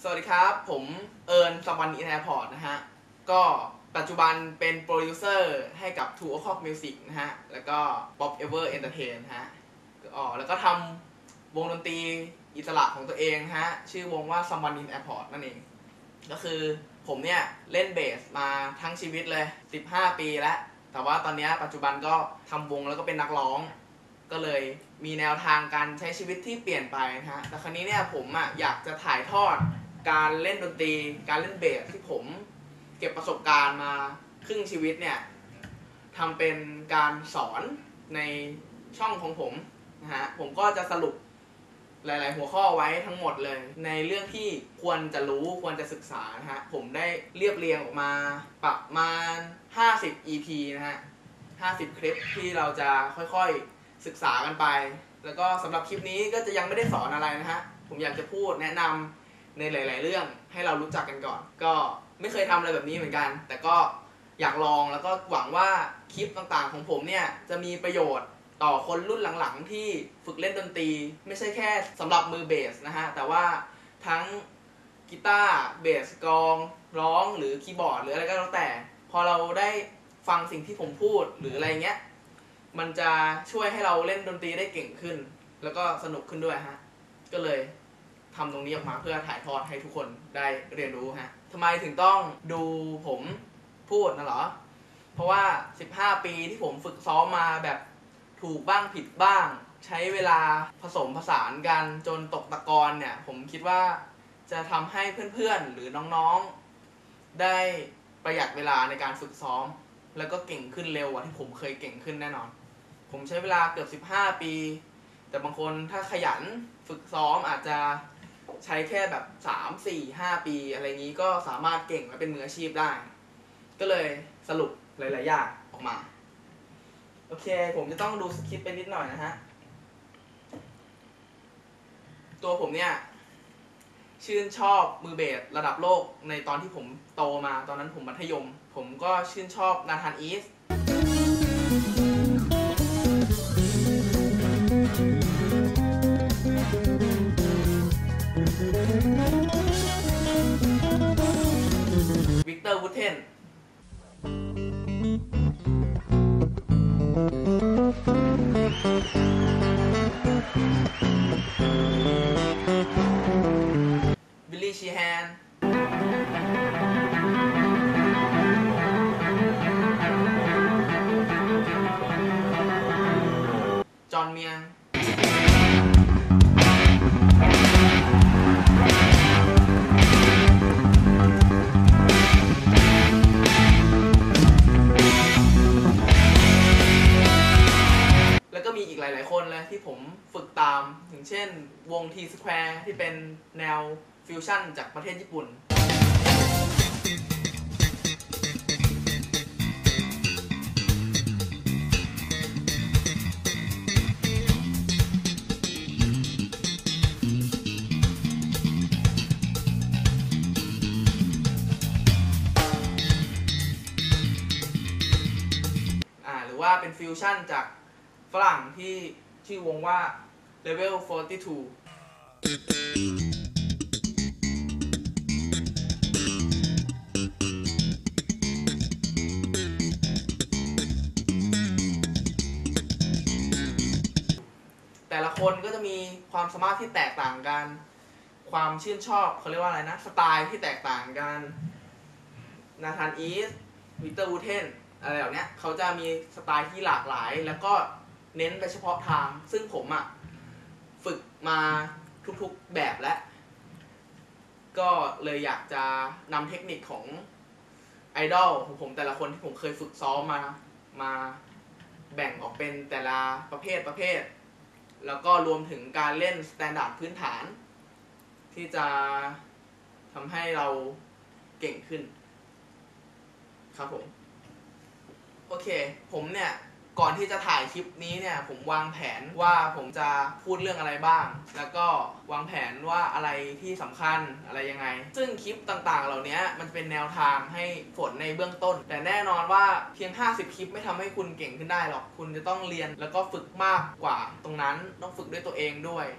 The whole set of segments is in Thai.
สวัสดีครับผมเอิญสัมวันอินแอร์พอร์ตนะฮะก็ปัจจุบันเป็นโปรดิวเซอร์ให้กับ Two O'Clock Music นะฮะแล้วก็ Pop Ever Entertain นะฮะแล้วก็ทำวงดนตรีอิสระของตัวเองนะฮะชื่อวงว่า Someone in Airport นั่นเองก็คือผมเนี่ยเล่นเบสมาทั้งชีวิตเลย15 ปีแล้วแต่ว่าตอนนี้ปัจจุบันก็ทำวงแล้วก็เป็นนักร้องก็เลยมีแนวทางการใช้ชีวิตที่เปลี่ยนไปนะฮะแต่ครั้นี้เนี่ยผมอยากจะถ่ายทอดการเล่นดนตรีการเล่นเบสที่ผมเก็บประสบการณ์มาครึ่งชีวิตเนี่ยทำเป็นการสอนในช่องของผมนะฮะผมก็จะสรุปหลายๆหัวข้อไว้ทั้งหมดเลยในเรื่องที่ควรจะรู้ควรจะศึกษานะฮะผมได้เรียบเรียงออกมาประมาณ50 EP นะฮะ50 คลิปที่เราจะค่อยๆศึกษากันไปแล้วก็สำหรับคลิปนี้ก็จะยังไม่ได้สอนอะไรนะฮะผมอยากจะพูดแนะนำในหลายๆเรื่องให้เรารู้จักกันก่อนก็ไม่เคยทำอะไรแบบนี้เหมือนกันแต่ก็อยากลองแล้วก็หวังว่าคลิปต่างๆของผมเนี่ยจะมีประโยชน์ต่อคนรุ่นหลังๆที่ฝึกเล่นดนตรีไม่ใช่แค่สำหรับมือเบสนะฮะแต่ว่าทั้งกีตาร์เบสกลองร้องหรือคีย์บอร์ดหรืออะไรก็แล้วแต่พอเราได้ฟังสิ่งที่ผมพูดหรืออะไรเงี้ยมันจะช่วยให้เราเล่นดนตรีได้เก่งขึ้นแล้วก็สนุกขึ้นด้วยฮะก็เลยทำตรงนี้ออกมาเพื่อถ่ายทอดให้ทุกคนได้เรียนรู้ฮะทำไมถึงต้องดูผมพูดนะเหรอเพราะว่า15 ปีที่ผมฝึกซ้อมมาแบบถูกบ้างผิดบ้างใช้เวลาผสมผสานกันจนตกตะกอนเนี่ยผมคิดว่าจะทำให้เพื่อนๆหรือน้องๆได้ประหยัดเวลาในการฝึกซ้อมแล้วก็เก่งขึ้นเร็วกว่าที่ผมเคยเก่งขึ้นแน่นอนผมใช้เวลาเกือบ15 ปีแต่บางคนถ้าขยันฝึกซ้อมอาจจะใช้แค่แบบ3 4 5 ปีอะไรงี้ก็สามารถเก่งและเป็นมืออาชีพได้ก็เลยสรุปหลายๆอย่างออกมาโอเคผมจะต้องดูสคริปต์ไปนิดหน่อยนะฮะตัวผมเนี่ยชื่นชอบมือเบสระดับโลกในตอนที่ผมโตมาตอนนั้นผมมัธยมผมก็ชื่นชอบนาธานอีสวิกเตอร์วูดเทนบิลลี่ชีแฮนจอห์นเมียงแล้วก็มีอีกหลายๆคนเลยที่ผมฝึกตามอย่างเช่นวง T-Square ที่เป็นแนวฟิวชั่นจากประเทศญี่ปุ่นหรือว่าเป็นฟิวชั่นจากฝรั่งที่ชื่อวงว่า Level 42แต่ละคนก็จะมีความสามารถที่แตกต่างกันความชื่นชอบเขาเรียกว่าอะไรนะสไตล์ที่แตกต่างกันนาธานอีสวิกเตอร์วูดเทนอะไรเหล่านี้เขาจะมีสไตล์ที่หลากหลายแล้วก็เน้นไปเฉพาะทางซึ่งผมฝึกมาทุกๆแบบแล้วก็เลยอยากจะนำเทคนิคของไอดอลของผมแต่ละคนที่ผมเคยฝึกซ้อมมาแบ่งออกเป็นแต่ละประเภทแล้วก็รวมถึงการเล่นสแตนดาร์ดพื้นฐานที่จะทำให้เราเก่งขึ้นครับผมโอเคผมเนี่ยก่อนที่จะถ่ายคลิปนี้เนี่ยผมวางแผนว่าผมจะพูดเรื่องอะไรบ้างแล้วก็วางแผนว่าอะไรที่สำคัญอะไรยังไงซึ่งคลิปต่างๆเหล่านี้มันเป็นแนวทางให้ฝนในเบื้องต้นแต่แน่นอนว่าเพียง50 คลิปไม่ทำให้คุณเก่งขึ้นได้หรอกคุณจะต้องเรียนแล้วก็ฝึกมากกว่าตรงนั้นต้องฝึกด้วยตัวเองด้วย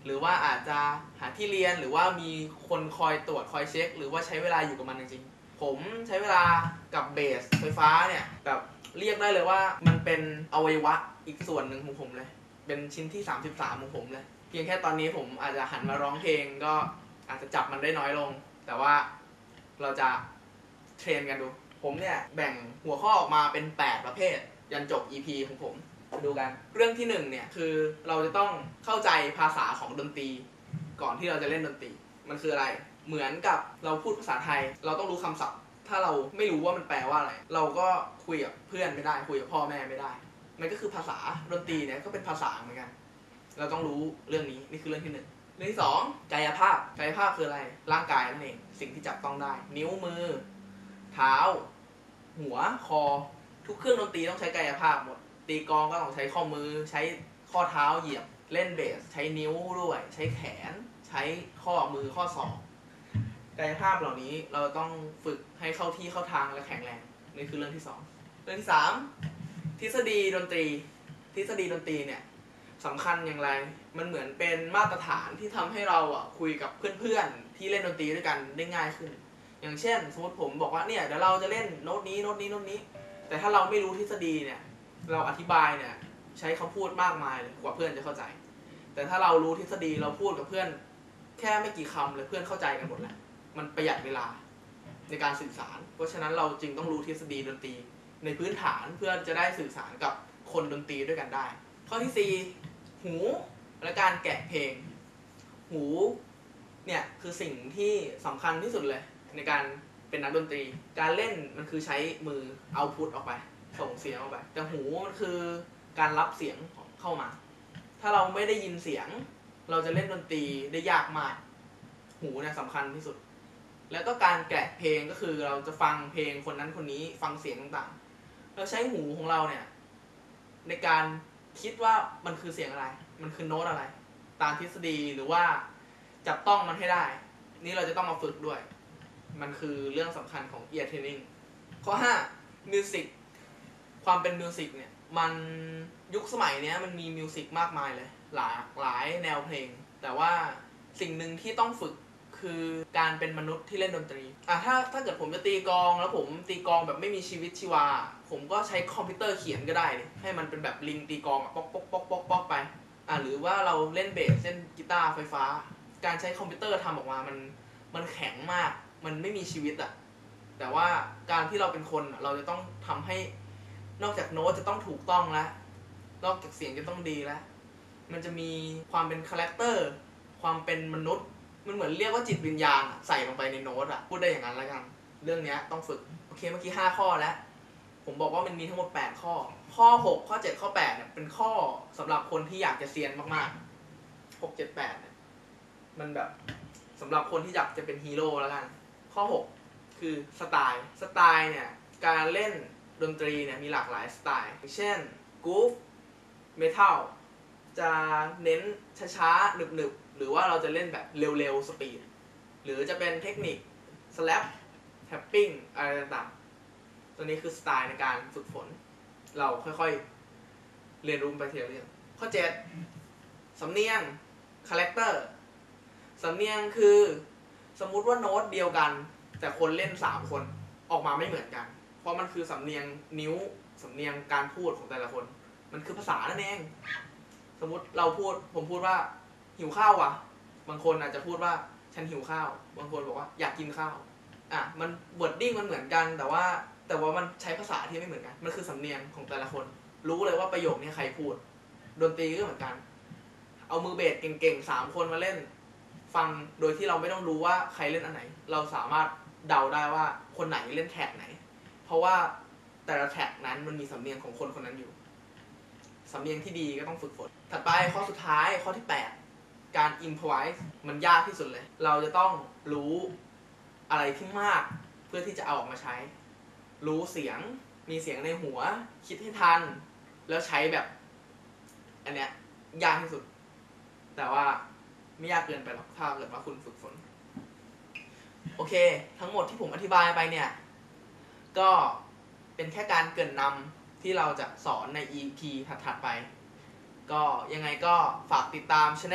หรือว่าอาจจะหาที่เรียนหรือว่ามีคนคอยตรวจคอยเช็คหรือว่าใช้เวลาอยู่กับมันจริงๆผมใช้เวลากับเบสไฟฟ้าเนี่ยแบบเรียกได้เลยว่ามันเป็นอวัยวะอีกส่วนหนึ่งของผมเลยเป็นชิ้นที่33ของผมเลยเพียงแค่ตอนนี้ผมอาจจะหันมาร้องเพลงก็อาจจะจับมันได้น้อยลงแต่ว่าเราจะเทรนกันดูผมเนี่ยแบ่งหัวข้อออกมาเป็น8ประเภทยันจบ EP ของผมมาดูกันเรื่องที่1เนี่ยคือเราจะต้องเข้าใจภาษาของดนตรีก่อนที่เราจะเล่นดนตรีมันคืออะไรเหมือนกับเราพูดภาษาไทยเราต้องรู้คำศัพท์ถ้าเราไม่รู้ว่ามันแปลว่าอะไรเราก็คุยกับเพื่อนไม่ได้คุยกับพ่อแม่ไม่ได้มันก็คือภาษาดนตรีเนี่ยก็เป็นภาษาเหมือนกันเราต้องรู้เรื่องนี้นี่คือเรื่องที่1เรื่องที่2กายภาพคืออะไรร่างกายนั่นเองสิ่งที่จับต้องได้นิ้วมือเท้าหัวคอทุกเครื่องดนตรีต้องใช้กายภาพหมดตีกลองก็ต้องใช้ข้อมือใช้ข้อเท้าเหยียบเล่นเบสใช้นิ้วด้วยใช้แขนใช้ข้อมือข้อศอกกายภาพเหล่านี้เราต้องฝึกให้เข้าที่เข้าทางและแข็งแรงนี่คือเรื่องที่2เรื่องที่3ทฤษฎีดนตรีเนี่ยสำคัญอย่างไรมันเหมือนเป็นมาตรฐานที่ทำให้เราคุยกับเพื่อนๆที่เล่นดนตรีด้วยกันได้ง่ายขึ้นอย่างเช่นสมมติผมบอกว่าเนี่ยเดี๋ยวเราจะเล่นโน้ตนี้แต่ถ้าเราไม่รู้ทฤษฎีเนี่ยเราอธิบายเนี่ยใช้คำพูดมากมายเลยกว่าเพื่อนจะเข้าใจแต่ถ้าเรารู้ทฤษฎีเราพูดกับเพื่อนแค่ไม่กี่คำเลยเพื่อนเข้าใจกันหมดแหละมันประหยัดเวลาในการสื่อสารเพราะฉะนั้นเราจึงต้องรู้ทฤษฎีดนตรีในพื้นฐานเพื่อจะได้สื่อสารกับคนดนตรีด้วยกันได้ข้อที่4หูและการแกะเพลงหูเนี่ยคือสิ่งที่สำคัญที่สุดเลยในการเป็นนักดนตรีการเล่นมันคือใช้มือเอาพุตออกไปส่งเสียงออกไปแต่หูมันคือการรับเสียงเข้ามาถ้าเราไม่ได้ยินเสียงเราจะเล่นดนตรีได้ยากมากหูเนี่ยสำคัญที่สุดแล้วก็การแกะเพลงก็คือเราจะฟังเพลงคนนั้นคนนี้ฟังเสียงต่างๆเราใช้หูของเราเนี่ยในการคิดว่ามันคือเสียงอะไรมันคือโน้ตอะไรตามทฤษฎีหรือว่าจับต้องมันให้ได้นี่เราจะต้องมาฝึกด้วยมันคือเรื่องสำคัญของ ear training ข้อ5 music ความเป็นมิวสิกเนี่ยมันยุคสมัยนี้มันมีมิวสิกมากมายเลยหลายแนวเพลงแต่ว่าสิ่งหนึ่งที่ต้องฝึกคือการเป็นมนุษย์ที่เล่นดนตรีถ้าเกิดผมจะตีกลองแล้วผมตีกลองแบบไม่มีชีวิตชีวาผมก็ใช้คอมพิวเตอร์เขียนก็ได้ให้มันเป็นแบบลิงตีกลองป๊อกป๊อกป๊อกป๊อกป๊อกไปหรือว่าเราเล่นเบสเล่นกีตาร์ไฟฟ้าการใช้คอมพิวเตอร์ทำออกมามันแข็งมากมันไม่มีชีวิตแต่ว่าการที่เราเป็นคนเราจะต้องทำให้นอกจากโน้ตจะต้องถูกต้องแล้วนอกจากเสียงจะต้องดีแล้วมันจะมีความเป็นคาแรคเตอร์ความเป็นมนุษย์มันเหมือนเรียกว่าจิตวิญญาณใส่ลงไปในโน้ตพูดได้อย่างนั้นแล้วกันเรื่องนี้ต้องฝึกโอเคเมื่อกี้5ข้อแล้วผมบอกว่ามันมีทั้งหมด8ข้อข้อ6ข้อ7ข้อ8เนี่ยเป็นข้อสำหรับคนที่อยากจะเซียนมากๆ6 7 8เนี่ยมันแบบสำหรับคนที่อยากจะเป็นฮีโร่แล้วกันข้อ6คือสไตล์เนี่ยการเล่นดนตรีเนี่ยมีหลากหลายสไตล์เช่นกรูฟเมทัลจะเน้นช้าๆหนึบๆหรือว่าเราจะเล่นแบบเร็วๆสปีดหรือจะเป็นเทคนิคสแลปแท็ปปิ้งอะไรต่างๆตัวนี้คือสไตล์ในการฝึกฝนเราค่อยๆเรียนรู้ไปทีละเรื่องข้อ7สำเนียงคาแรคเตอร์สำเนียงคือสมมุติว่าโน้ตเดียวกันแต่คนเล่น3คนออกมาไม่เหมือนกันเพราะมันคือสำเนียงนิ้วสำเนียงการพูดของแต่ละคนมันคือภาษานั่นเองสมมุติผมพูดว่าหิวข้าวว่ะบางคนอาจจะพูดว่าฉันหิวข้าวบางคนบอกว่าอยากกินข้าวมันวอร์ดดิ้งมันเหมือนกันแต่ว่ามันใช้ภาษาที่ไม่เหมือนกันมันคือสำเนียงของแต่ละคนรู้เลยว่าประโยคนี้ใครพูดดนตรีก็เหมือนกันเอามือเบสเก่งๆ3คนมาเล่นฟังโดยที่เราไม่ต้องรู้ว่าใครเล่นอันไหนเราสามารถเดาได้ว่าคนไหนเล่นแท็กไหนเพราะว่าแต่ละแท็กนั้นมันมีสำเนียงของคนคนนั้นอยู่สำเนียงที่ดีก็ต้องฝึกฝนถัดไปข้อสุดท้ายข้อที่8การ improvise มันยากที่สุดเลยเราจะต้องรู้อะไรที่มากเพื่อที่จะเอาออกมาใช้รู้เสียงมีเสียงในหัวคิดให้ทันแล้วใช้แบบอันเนี้ยยากที่สุดแต่ว่าไม่ยากเกินไปหรอกถ้าเกิดว่าคุณฝึกฝนโอเคทั้งหมดที่ผมอธิบายไปเนี่ยก็เป็นแค่การเกริ่นนำที่เราจะสอนใน EP ถัดๆไปก็ยังไงก็ฝากติดตาม Channel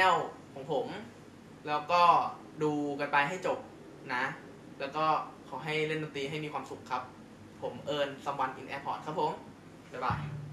ของผม แล้วก็ดูกันไปให้จบนะ แล้วก็ขอให้เล่นดนตรีให้มีความสุขครับ ผมเอิญ someone in airport ครับผม บ๊ายบาย